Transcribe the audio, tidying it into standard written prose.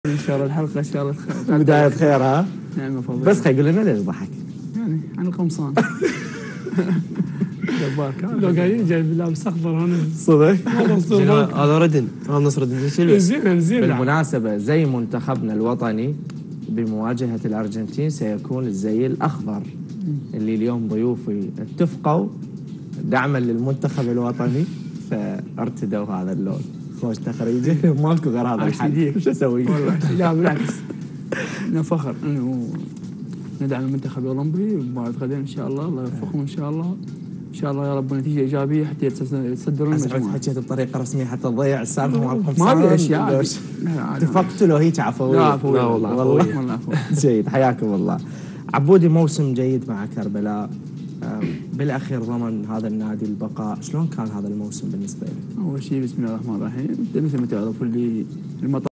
ان شاء الله الحلقه ان شاء الله خير. بداية خير ها؟ نعم فضل. بس خلي يقول لنا ليش ضحك؟ يعني عن القمصان. جبار كان. لو قاعدين جايب لابس اخضر هنا صدق؟ هذا ردن، هذا نصر الدين سيلفا. زين بالمناسبة زي منتخبنا الوطني بمواجهة الأرجنتين سيكون الزي الأخضر اللي اليوم ضيوفي اتفقوا دعما للمنتخب الوطني فارتدوا هذا اللون. خوش تخريجه ماكو غير هذا الحل. وش اسوي؟ والله لا بالعكس، انه فخر انه ندعم المنتخب الاولمبي وبعد غدا ان شاء الله يوفقهم ان شاء الله. ان شاء الله يا رب نتيجه ايجابيه حتى يتصدرون المجموعه. حكيت بطريقه رسميه حتى تضيع السالفه مالكم. ما ابي اشياء. اتفقتوا لو هيك عفويه؟ لا عفويه. لا والله جيد. حياكم الله. عبودي، موسم جيد مع كربلاء، بالاخير ضمن هذا النادي البقاء، شلون كان هذا الموسم بالنسبه لك؟ اول شيء بسم الله الرحمن الرحيم، مثل ما تعرفوا اللي المطار